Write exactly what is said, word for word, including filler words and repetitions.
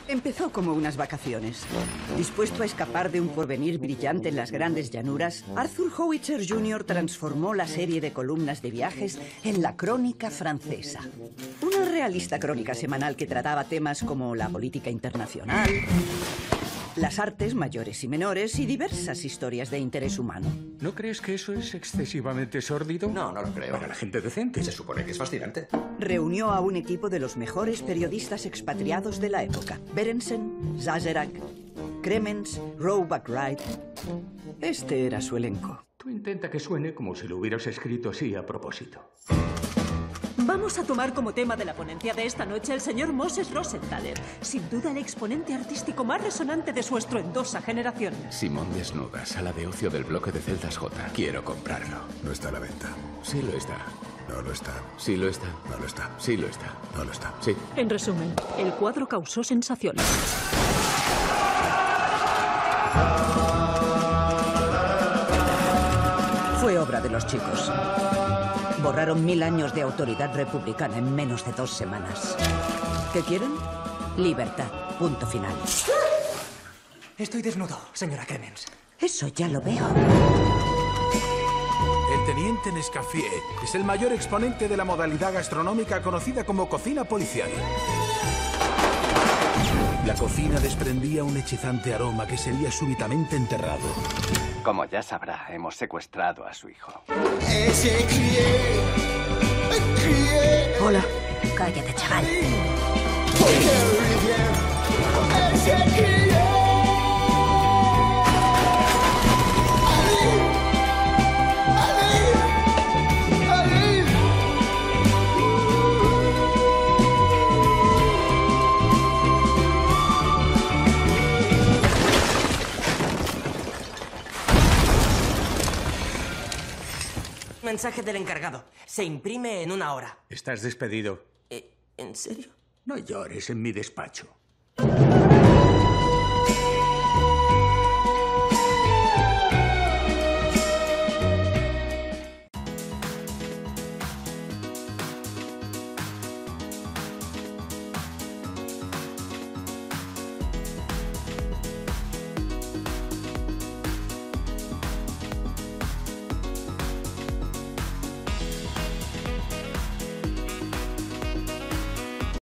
Empezó como unas vacaciones. Dispuesto a escapar de un porvenir brillante en las grandes llanuras, Arthur Howitzer junior transformó la serie de columnas de viajes en la Crónica Francesa. Una realista crónica semanal que trataba temas como la política internacional, las artes mayores y menores y diversas historias de interés humano. ¿No crees que eso es excesivamente sórdido? No, no lo creo. Para la gente decente. Se supone que es fascinante. Reunió a un equipo de los mejores periodistas expatriados de la época. Berensen, Zazerak, Kremens, Roebuck Wright. Este era su elenco. Tú intenta que suene como si lo hubieras escrito así a propósito. Vamos a tomar como tema de la ponencia de esta noche el señor Moses Rosenthaler, sin duda el exponente artístico más resonante de su estruendosa generación. Simón Desnuda, sala de ocio del bloque de celdas J. Quiero comprarlo. No está a la venta. Sí lo está. No lo está. Sí lo está. No lo está. Sí lo está. No lo está. Sí. En resumen, el cuadro causó sensación. Fue obra de los chicos. Borraron mil años de autoridad republicana en menos de dos semanas. ¿Qué quieren? Libertad. Punto final. Estoy desnudo, señora Kremens. Eso ya lo veo. El teniente Nescaffier es el mayor exponente de la modalidad gastronómica conocida como cocina policial. La cocina desprendía un hechizante aroma que sería súbitamente enterrado. Como ya sabrá, hemos secuestrado a su hijo. Hola. Cállate, chaval. Mensaje del encargado. Se imprime en una hora. Estás despedido. Eh, ¿En serio? No llores en mi despacho.